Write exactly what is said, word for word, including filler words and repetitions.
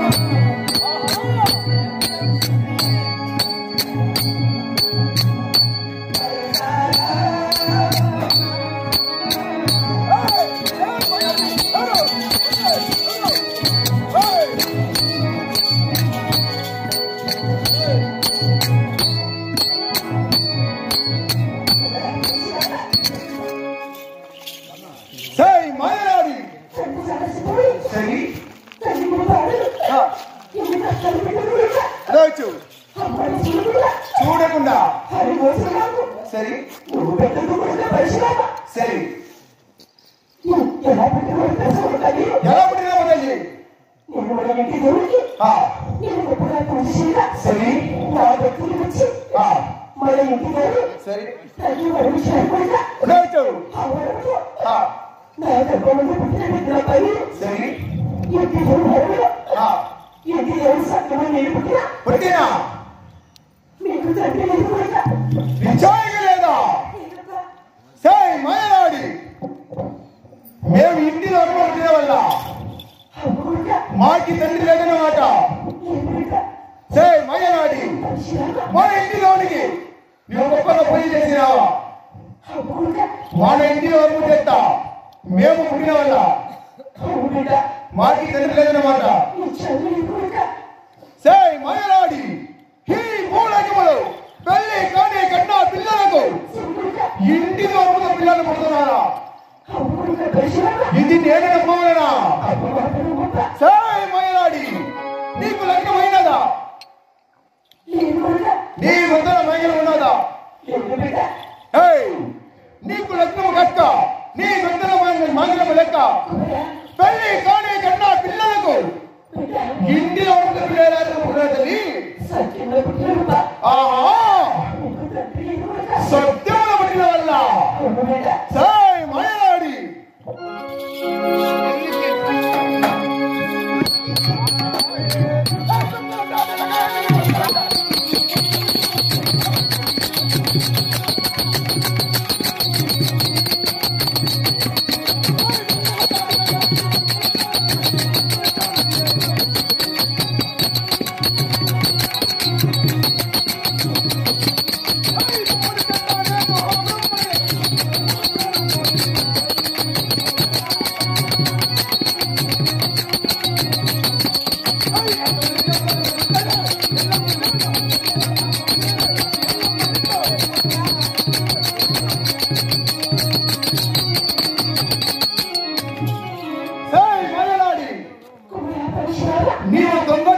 చూడకుండా సరే సరే ఎలా పుట్టినా ఉండాలి సరే సరే పుట్టినా నిజాయిగా లేదా సే మాయనాడి మేము ఇంటిలో అనుకుంటున్న వల్ల మాకి తండ్రి లేదన్నమాట సే మాయనాడి మన ఇంటిలోనికి నువ్వు గొప్పగా పోయి చేసినావా మన ఇంటిలో అనుకుంటు చేస్తా మేము పుట్టిన వల్ల మాకి తండ్రి లేదన్నమాట సే మాయనాడి ఈ మూలకములు పెళ్లి కానీ కన్నా పిల్లలకు ఇంటిలో ఉన్న పిల్లలు పుడుతున్నారా ఇది నేను నమ్మలేనా సాయి మయలాడి నీకు లగ్నమైనదా నీ వందల మైలు ఉన్నదా నీకు లగ్నము కక్క నీ వందల మైలు లెక్క పెళ్లి కానీ కన్నా పిల్లలకు ఇంటిలో ఉన్న పిల్లలు పుట్టదని సత్యముల పట్టిన వల్ల సాయి మాయలాడి నీవు దొంగ